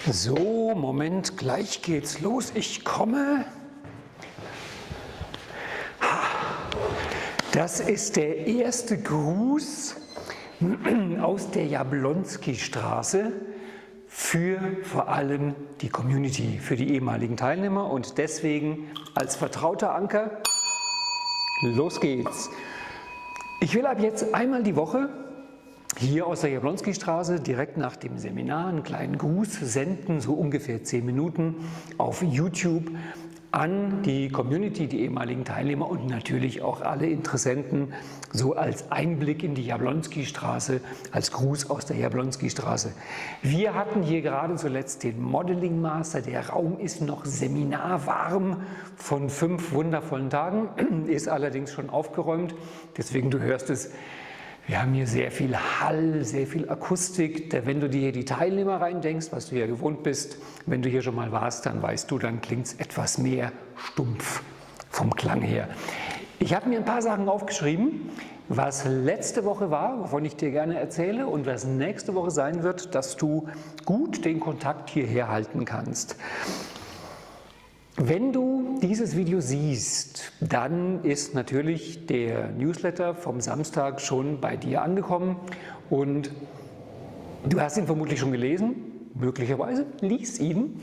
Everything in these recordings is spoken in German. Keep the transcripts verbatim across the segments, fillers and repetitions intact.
So, Moment, gleich geht's los. Ich komme. Das ist der erste Gruß aus der Jablonski-Straße für vor allem die Community, für die ehemaligen Teilnehmer und deswegen als vertrauter Anker, los geht's. Ich will ab jetzt einmal die Woche hier aus der Jablonski-Straße direkt nach dem Seminar einen kleinen Gruß senden, so ungefähr zehn Minuten auf YouTube an die Community, die ehemaligen Teilnehmer und natürlich auch alle Interessenten, so als Einblick in die Jablonski-Straße, als Gruß aus der Jablonski-Straße. Wir hatten hier gerade zuletzt den Modeling Master, der Raum ist noch seminarwarm von fünf wundervollen Tagen, ist allerdings schon aufgeräumt, deswegen du hörst es. Wir haben hier sehr viel Hall, sehr viel Akustik. Wenn du dir hier die Teilnehmer reindenkst, was du ja gewohnt bist, wenn du hier schon mal warst, dann weißt du, dann klingt es etwas mehr stumpf vom Klang her. Ich habe mir ein paar Sachen aufgeschrieben, was letzte Woche war, wovon ich dir gerne erzähle und was nächste Woche sein wird, dass du gut den Kontakt hierher halten kannst. Wenn du dieses Video siehst, dann ist natürlich der Newsletter vom Samstag schon bei dir angekommen und du hast ihn vermutlich schon gelesen, möglicherweise, lies ihn.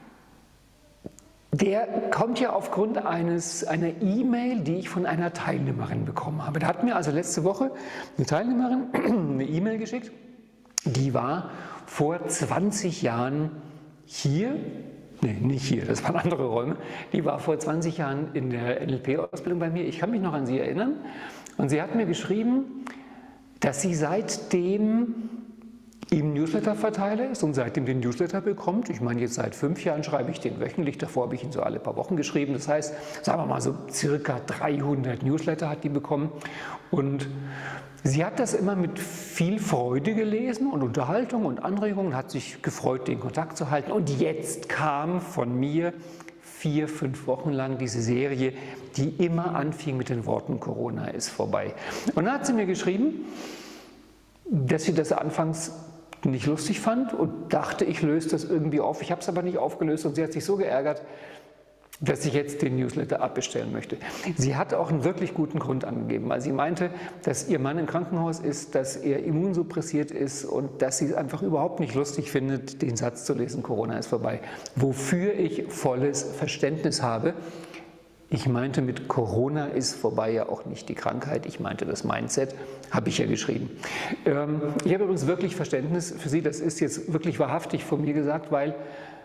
Der kommt ja aufgrund eines, einer E-Mail, die ich von einer Teilnehmerin bekommen habe. Da hat mir also letzte Woche eine Teilnehmerin eine E-Mail geschickt, die war vor zwanzig Jahren hier. Nee, nicht hier, das waren andere Räume. Die war vor zwanzig Jahren in der N L P-Ausbildung bei mir. Ich kann mich noch an sie erinnern. Und sie hat mir geschrieben, dass sie seitdem im Newsletter-Verteiler ist und seitdem den Newsletter bekommt. Ich meine, jetzt seit fünf Jahren schreibe ich den wöchentlich. Davor habe ich ihn so alle paar Wochen geschrieben. Das heißt, sagen wir mal so circa dreihundert Newsletter hat die bekommen. Und sie hat das immer mit viel Freude gelesen und Unterhaltung und Anregungen, hat sich gefreut, den Kontakt zu halten. Und jetzt kam von mir vier, fünf Wochen lang diese Serie, die immer anfing mit den Worten Corona ist vorbei. Und dann hat sie mir geschrieben, dass sie das anfangs nicht lustig fand und dachte, ich löse das irgendwie auf. Ich habe es aber nicht aufgelöst und sie hat sich so geärgert, dass ich jetzt den Newsletter abbestellen möchte. Sie hat auch einen wirklich guten Grund angegeben, weil sie meinte, dass ihr Mann im Krankenhaus ist, dass er immunsuppressiert ist und dass sie es einfach überhaupt nicht lustig findet, den Satz zu lesen, Corona ist vorbei. Wofür ich volles Verständnis habe. Ich meinte mit Corona ist vorbei ja auch nicht die Krankheit, ich meinte das Mindset, habe ich ja geschrieben. Ähm, ich habe übrigens wirklich Verständnis für Sie, das ist jetzt wirklich wahrhaftig von mir gesagt, weil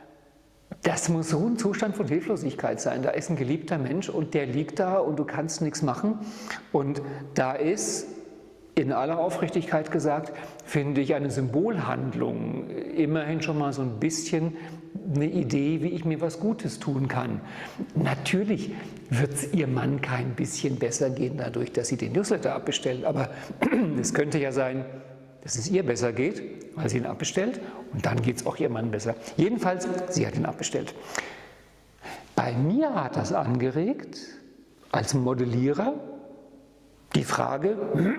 das muss so ein Zustand von Hilflosigkeit sein. Da ist ein geliebter Mensch und der liegt da und du kannst nichts machen. Und da ist, in aller Aufrichtigkeit gesagt, finde ich eine Symbolhandlung immerhin schon mal so ein bisschen eine Idee, wie ich mir was Gutes tun kann. Natürlich wird es ihr Mann kein bisschen besser gehen dadurch, dass sie den Newsletter abbestellt. Aber es könnte ja sein, dass es ihr besser geht, weil sie ihn abbestellt und dann geht es auch ihrem Mann besser. Jedenfalls, sie hat ihn abbestellt. Bei mir hat das angeregt, als Modellierer, die Frage,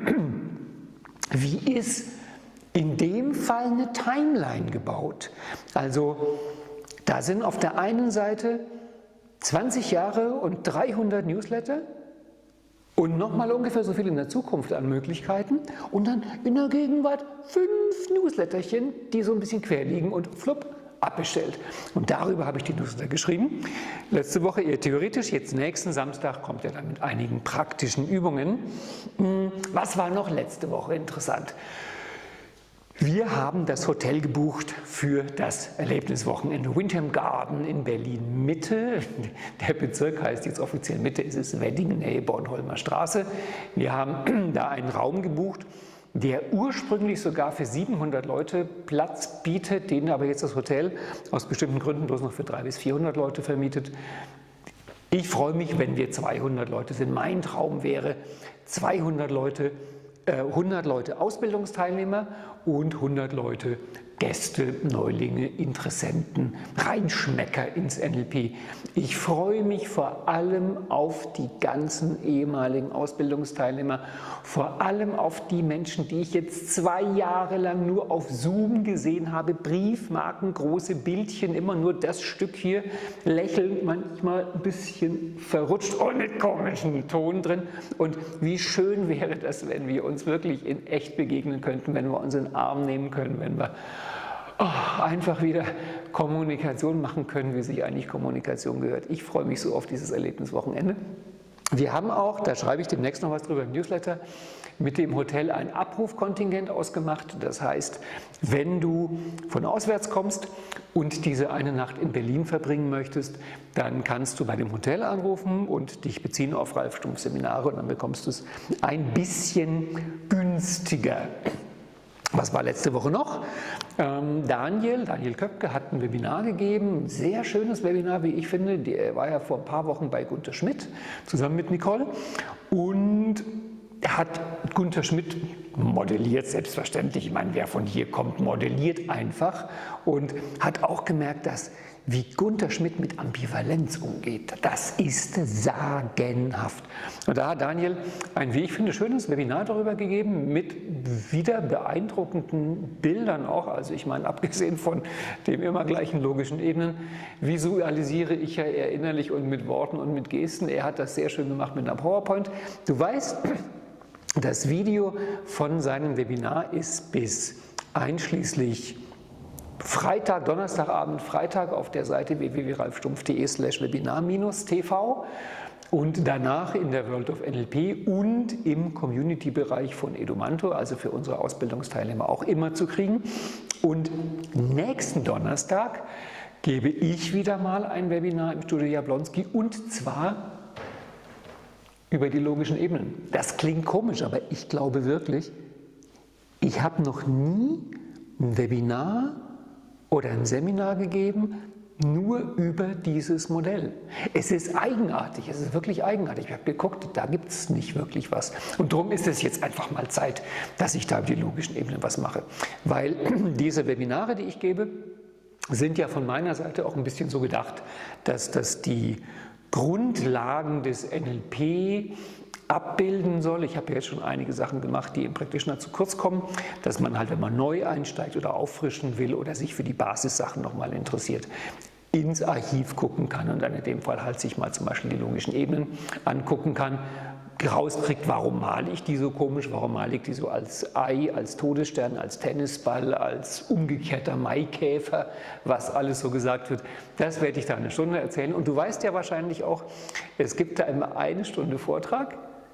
wie ist in dem Fall eine Timeline gebaut? Also da sind auf der einen Seite zwanzig Jahre und dreihundert Newsletter, und nochmal ungefähr so viel in der Zukunft an Möglichkeiten und dann in der Gegenwart fünf Newsletterchen, die so ein bisschen quer liegen und flupp, abbestellt. Und darüber habe ich die Newsletter geschrieben. Letzte Woche eher theoretisch, jetzt nächsten Samstag kommt er dann mit einigen praktischen Übungen. Was war noch letzte Woche interessant? Wir haben das Hotel gebucht für das Erlebniswochenende Windham Garden in Berlin Mitte. Der Bezirk heißt jetzt offiziell Mitte, es ist Wedding, Nähe Bornholmer Straße. Wir haben da einen Raum gebucht, der ursprünglich sogar für siebenhundert Leute Platz bietet, den aber jetzt das Hotel aus bestimmten Gründen bloß noch für dreihundert bis vierhundert Leute vermietet. Ich freue mich, wenn wir zweihundert Leute sind. Mein Traum wäre zweihundert Leute, hundert Leute Ausbildungsteilnehmer und hundert Leute Gäste, Neulinge, Interessenten, Reinschmecker ins N L P. Ich freue mich vor allem auf die ganzen ehemaligen Ausbildungsteilnehmer, vor allem auf die Menschen, die ich jetzt zwei Jahre lang nur auf Zoom gesehen habe, Briefmarken, große Bildchen, immer nur das Stück hier, lächelnd, manchmal ein bisschen verrutscht und mit komischen Ton drin. Und wie schön wäre das, wenn wir uns wirklich in echt begegnen könnten, wenn wir uns in den Arm nehmen können, wenn wir oh, einfach wieder Kommunikation machen können, wie sich eigentlich Kommunikation gehört. Ich freue mich so auf dieses Erlebniswochenende. Wir haben auch, da schreibe ich demnächst noch was drüber im Newsletter, mit dem Hotel ein Abrufkontingent ausgemacht. Das heißt, wenn du von auswärts kommst und diese eine Nacht in Berlin verbringen möchtest, dann kannst du bei dem Hotel anrufen und dich beziehen auf Ralf Stumpf Seminare und dann bekommst du es ein bisschen günstiger. Was war letzte Woche noch? Ähm, Daniel, Daniel Köpke hat ein Webinar gegeben, ein sehr schönes Webinar, wie ich finde. Der war ja vor ein paar Wochen bei Gunter Schmidt, zusammen mit Nicole. Und er hat Gunter Schmidt modelliert, selbstverständlich. Ich meine, wer von hier kommt, modelliert einfach. Und hat auch gemerkt, dass wie Gunter Schmidt mit Ambivalenz umgeht, das ist sagenhaft. Und da hat Daniel ein, wie ich finde, schönes Webinar darüber gegeben, mit wieder beeindruckenden Bildern auch. Also ich meine, abgesehen von den immer gleichen logischen Ebenen, visualisiere ich ja eher innerlich und mit Worten und mit Gesten. Er hat das sehr schön gemacht mit einer PowerPoint. Du weißt, das Video von seinem Webinar ist bis einschließlich Freitag, Donnerstagabend, Freitag auf der Seite w w w punkt ralfstumpf punkt de slash webinar t v und danach in der World of N L P und im Community-Bereich von Edumanto, also für unsere Ausbildungsteilnehmer auch immer zu kriegen. Und nächsten Donnerstag gebe ich wieder mal ein Webinar im Studio Jablonski und zwar über die logischen Ebenen. Das klingt komisch, aber ich glaube wirklich, ich habe noch nie ein Webinar oder ein Seminar gegeben, nur über dieses Modell. Es ist eigenartig, es ist wirklich eigenartig. Ich habe geguckt, da gibt es nicht wirklich was. Und darum ist es jetzt einfach mal Zeit, dass ich da über die logischen Ebenen was mache. Weil diese Webinare, die ich gebe, sind ja von meiner Seite auch ein bisschen so gedacht, dass das die Grundlagen des N L P abbilden soll. Ich habe ja jetzt schon einige Sachen gemacht, die im Practitioner zu kurz kommen, dass man halt, wenn man neu einsteigt oder auffrischen will oder sich für die Basissachen nochmal interessiert, ins Archiv gucken kann und dann in dem Fall halt sich mal zum Beispiel die logischen Ebenen angucken kann, rauskriegt, warum male ich die so komisch, warum male ich die so als Ei, als Todesstern, als Tennisball, als umgekehrter Maikäfer, was alles so gesagt wird. Das werde ich da eine Stunde erzählen. Und du weißt ja wahrscheinlich auch, es gibt da immer eine Stunde Vortrag,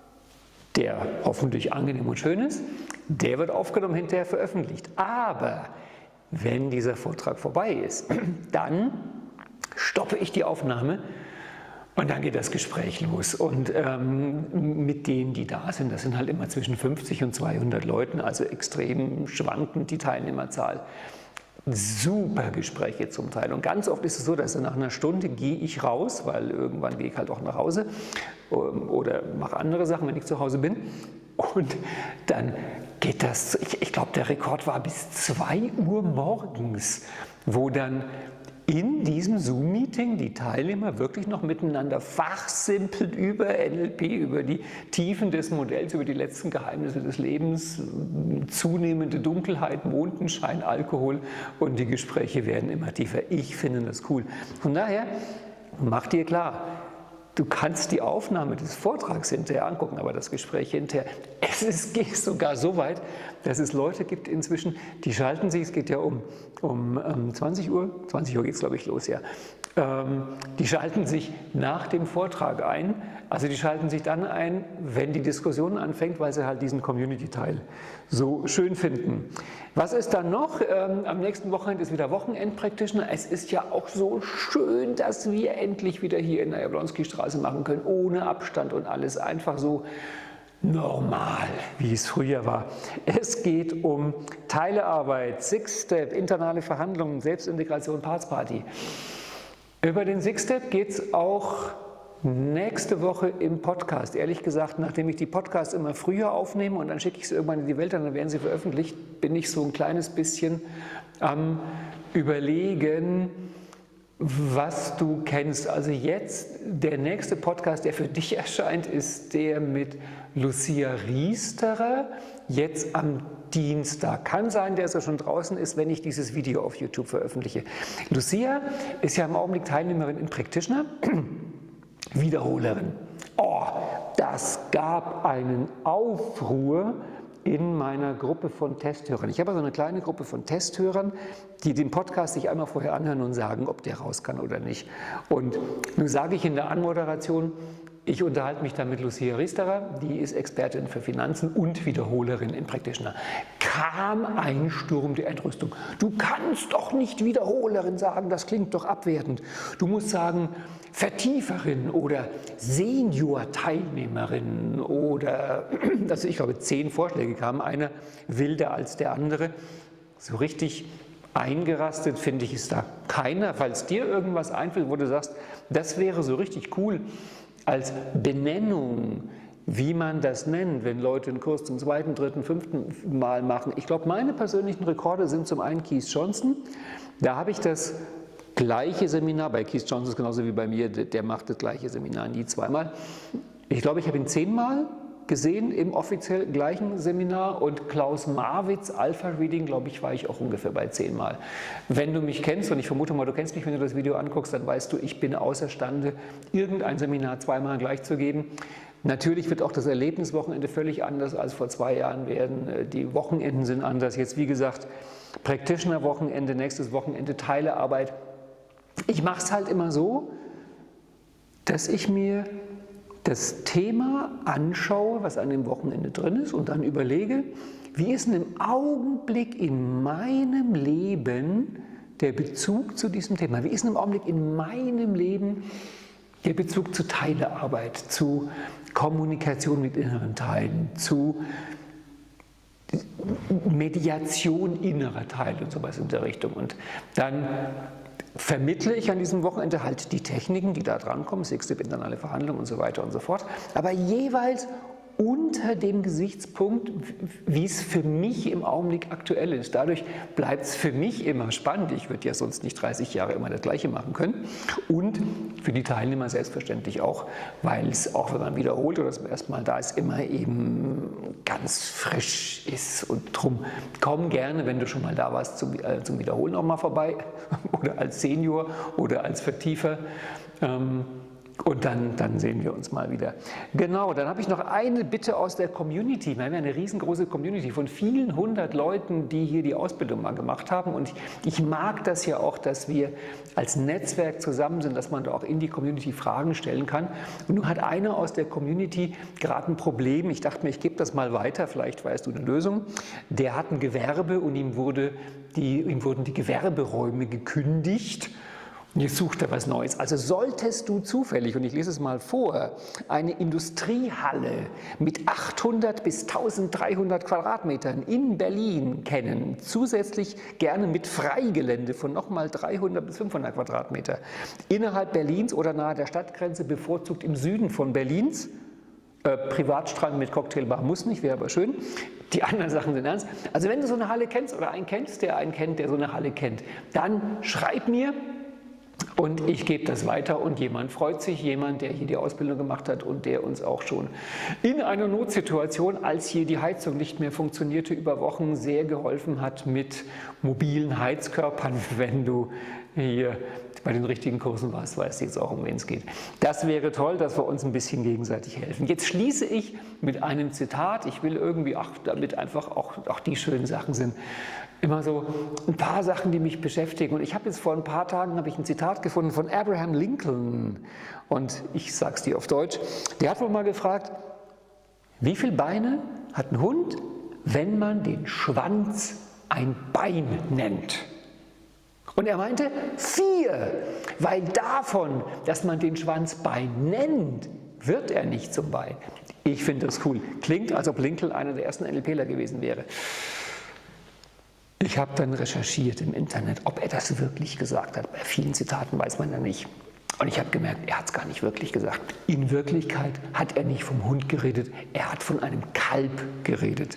der hoffentlich angenehm und schön ist, der wird aufgenommen, hinterher veröffentlicht. Aber wenn dieser Vortrag vorbei ist, dann stoppe ich die Aufnahme und dann geht das Gespräch los. Und ähm, mit denen, die da sind, das sind halt immer zwischen fünfzig und zweihundert Leuten, also extrem schwankend die Teilnehmerzahl. Super Gespräche zum Teil. Und ganz oft ist es so, dass nach einer Stunde gehe ich raus, weil irgendwann gehe ich halt auch nach Hause oder mache andere Sachen, wenn ich zu Hause bin. Und dann geht das, ich, ich glaube, der Rekord war bis zwei Uhr morgens, wo dann in diesem Zoom-Meeting die Teilnehmer wirklich noch miteinander fachsimpeln über N L P, über die Tiefen des Modells, über die letzten Geheimnisse des Lebens, zunehmende Dunkelheit, Mondenschein, Alkohol und die Gespräche werden immer tiefer. Ich finde das cool. Von daher, mach dir klar, du kannst die Aufnahme des Vortrags hinterher angucken, aber das Gespräch hinterher, es ist, geht sogar so weit, dass es Leute gibt inzwischen, die schalten sich, es geht ja um, um, um zwanzig Uhr, zwanzig Uhr geht es glaube ich los, ja, ähm, die schalten sich nach dem Vortrag ein, also die schalten sich dann ein, wenn die Diskussion anfängt, weil sie halt diesen Community-Teil so schön finden. Was ist dann noch? Ähm, am nächsten Wochenende ist wieder Wochenend-Practitioner. Es ist ja auch so schön, dass wir endlich wieder hier in der Jablonski-Straße machen können, ohne Abstand und alles einfach so normal, wie es früher war. Es geht um Teilearbeit, Six-Step, internale Verhandlungen, Selbstintegration, Parts-Party. Über den Six-Step geht es auch nächste Woche im Podcast. Ehrlich gesagt, nachdem ich die Podcasts immer früher aufnehme und dann schicke ich sie irgendwann in die Welt, dann werden sie veröffentlicht, bin ich so ein kleines bisschen am Überlegen, was du kennst. Also jetzt, der nächste Podcast, der für dich erscheint, ist der mit Lucia Riesterer, jetzt am Dienstag. Kann sein, dass er schon draußen ist, wenn ich dieses Video auf YouTube veröffentliche. Lucia ist ja im Augenblick Teilnehmerin in Practitioner, Wiederholerin. Oh, das gab einen Aufruhr in meiner Gruppe von Testhörern. Ich habe also eine kleine Gruppe von Testhörern, die den Podcast sich einmal vorher anhören und sagen, ob der raus kann oder nicht. Und nun sage ich in der Anmoderation, ich unterhalte mich da mit Lucia Riesterer, die ist Expertin für Finanzen und Wiederholerin in Practitioner. Kam ein Sturm der Entrüstung. Du kannst doch nicht Wiederholerin sagen, das klingt doch abwertend. Du musst sagen Vertieferin oder Senior-Teilnehmerin oder, also ich glaube, zehn Vorschläge kamen, einer wilder als der andere. So richtig eingerastet, finde ich, ist da keiner. Falls dir irgendwas einfällt, wo du sagst, das wäre so richtig cool, als Benennung, wie man das nennt, wenn Leute einen Kurs zum zweiten, dritten, fünften Mal machen. Ich glaube, meine persönlichen Rekorde sind zum einen Keith Johnson. Da habe ich das gleiche Seminar, bei Keith Johnson ist genauso wie bei mir, der macht das gleiche Seminar nie zweimal. Ich glaube, ich habe ihn zehnmal gesehen im offiziell gleichen Seminar und Klaus Marwitz Alpha Reading, glaube ich, war ich auch ungefähr bei zehnmal. Wenn du mich kennst, und ich vermute mal, du kennst mich, wenn du das Video anguckst, dann weißt du, ich bin außerstande, irgendein Seminar zweimal gleich zu geben. Natürlich wird auch das Erlebniswochenende völlig anders als vor zwei Jahren werden. Die Wochenenden sind anders. Jetzt, wie gesagt, Practitioner-Wochenende, nächstes Wochenende Teilearbeit. Ich mache es halt immer so, dass ich mir das Thema anschaue, was an dem Wochenende drin ist und dann überlege, wie ist denn im Augenblick in meinem Leben der Bezug zu diesem Thema? Wie ist denn im Augenblick in meinem Leben der Bezug zu Teilearbeit, zu Kommunikation mit inneren Teilen, zu Mediation innerer Teile und sowas in der Richtung? Und dann vermittle ich an diesem Wochenende halt die Techniken, die da drankommen, Six-Step internale Verhandlungen und so weiter und so fort, aber jeweils unter dem Gesichtspunkt, wie es für mich im Augenblick aktuell ist. Dadurch bleibt es für mich immer spannend. Ich würde ja sonst nicht dreißig Jahre immer das Gleiche machen können. Und für die Teilnehmer selbstverständlich auch, weil es auch, wenn man wiederholt oder zum ersten Mal da ist, immer eben ganz frisch ist. Und drum komm gerne, wenn du schon mal da warst, zum, äh, zum Wiederholen auch mal vorbei oder als Senior oder als Vertiefer. Ähm, Und dann, dann sehen wir uns mal wieder. Genau, dann habe ich noch eine Bitte aus der Community. Wir haben ja eine riesengroße Community von vielen hundert Leuten, die hier die Ausbildung mal gemacht haben. Und ich mag das ja auch, dass wir als Netzwerk zusammen sind, dass man da auch in die Community Fragen stellen kann. Und nun hat einer aus der Community gerade ein Problem. Ich dachte mir, ich gebe das mal weiter, vielleicht weißt du eine Lösung. Der hat ein Gewerbe und ihm, wurde die, ihm wurden die Gewerberäume gekündigt. Jetzt sucht er was Neues. Also solltest du zufällig, und ich lese es mal vor, eine Industriehalle mit achthundert bis eintausenddreihundert Quadratmetern in Berlin kennen, zusätzlich gerne mit Freigelände von nochmal dreihundert bis fünfhundert Quadratmeter, innerhalb Berlins oder nahe der Stadtgrenze, bevorzugt im Süden von Berlins, äh, Privatstrand mit Cocktailbar muss nicht, wäre aber schön. Die anderen Sachen sind ernst. Also wenn du so eine Halle kennst oder einen kennst, der einen kennt, der so eine Halle kennt, dann schreib mir. Und ich gebe das weiter und jemand freut sich, jemand, der hier die Ausbildung gemacht hat und der uns auch schon in einer Notsituation, als hier die Heizung nicht mehr funktionierte, über Wochen sehr geholfen hat mit mobilen Heizkörpern. Wenn du hier bei den richtigen Kursen warst, weißt du jetzt auch, um wen es geht. Das wäre toll, dass wir uns ein bisschen gegenseitig helfen. Jetzt schließe ich mit einem Zitat. Ich will irgendwie, ach, damit einfach auch, auch die schönen Sachen sind, immer so ein paar Sachen, die mich beschäftigen. Und ich habe jetzt vor ein paar Tagen habe ich ein Zitat gefunden von Abraham Lincoln. Und ich sage es dir auf Deutsch. Der hat wohl mal gefragt, wie viele Beine hat ein Hund, wenn man den Schwanz ein Bein nennt? Und er meinte vier, weil davon, dass man den Schwanz Bein nennt, wird er nicht zum Bein. Ich finde das cool. Klingt, als ob Lincoln einer der ersten NLPler gewesen wäre. Ich habe dann recherchiert im Internet, ob er das wirklich gesagt hat. Bei vielen Zitaten weiß man ja nicht. Und ich habe gemerkt, er hat es gar nicht wirklich gesagt. In Wirklichkeit hat er nicht vom Hund geredet, er hat von einem Kalb geredet.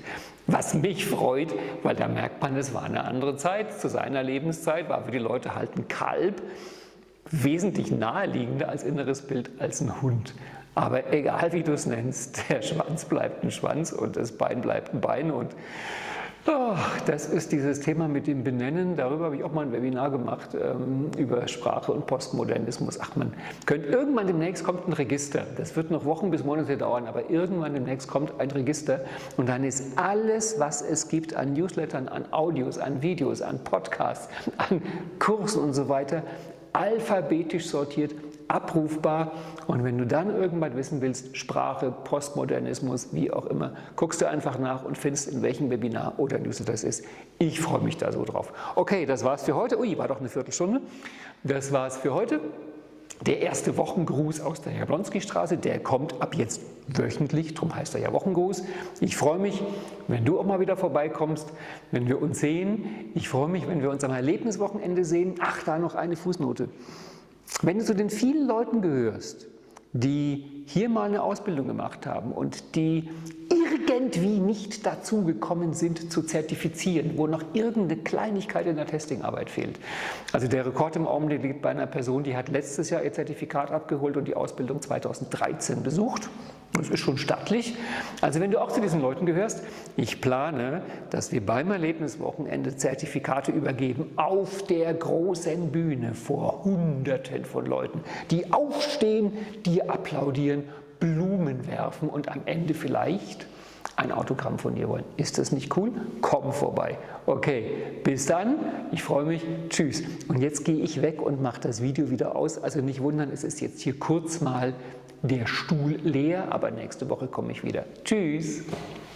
Was mich freut, weil da merkt man, es war eine andere Zeit. Zu seiner Lebenszeit war für die Leute halt ein Kalb wesentlich naheliegender als inneres Bild als ein Hund. Aber egal wie du es nennst, der Schwanz bleibt ein Schwanz und das Bein bleibt ein Bein. Und oh, das ist dieses Thema mit dem Benennen. Darüber habe ich auch mal ein Webinar gemacht, ähm, über Sprache und Postmodernismus. Ach, man könnte irgendwann demnächst kommt ein Register. Das wird noch Wochen bis Monate dauern, aber irgendwann demnächst kommt ein Register. Und dann ist alles, was es gibt an Newslettern, an Audios, an Videos, an Podcasts, an Kursen und so weiter, alphabetisch sortiert, abrufbar. Und wenn du dann irgendwann wissen willst, Sprache, Postmodernismus, wie auch immer, guckst du einfach nach und findest, in welchem Webinar oder Newsletter das ist. Ich freue mich da so drauf. Okay, das war's für heute. Ui, war doch eine Viertelstunde. Das war's für heute. Der erste Wochengruß aus der Jablonski-Straße, der kommt ab jetzt wöchentlich, darum heißt er ja Wochengruß. Ich freue mich, wenn du auch mal wieder vorbeikommst, wenn wir uns sehen. Ich freue mich, wenn wir uns am Erlebniswochenende sehen. Ach, da noch eine Fußnote. Wenn du zu den vielen Leuten gehörst, die hier mal eine Ausbildung gemacht haben und die irgendwie nicht dazu gekommen sind zu zertifizieren, wo noch irgendeine Kleinigkeit in der Testingarbeit fehlt. Also der Rekord im Augenblick liegt bei einer Person, die hat letztes Jahr ihr Zertifikat abgeholt und die Ausbildung zweitausenddreizehn besucht. Das ist schon stattlich. Also wenn du auch zu diesen Leuten gehörst, ich plane, dass wir beim Erlebniswochenende Zertifikate übergeben auf der großen Bühne vor Hunderten von Leuten, die aufstehen, dir applaudieren, Blumen werfen und am Ende vielleicht ein Autogramm von dir wollen. Ist das nicht cool? Komm vorbei. Okay, bis dann. Ich freue mich. Tschüss. Und jetzt gehe ich weg und mache das Video wieder aus. Also nicht wundern, es ist jetzt hier kurz mal der Stuhl leer, aber nächste Woche komme ich wieder. Tschüss.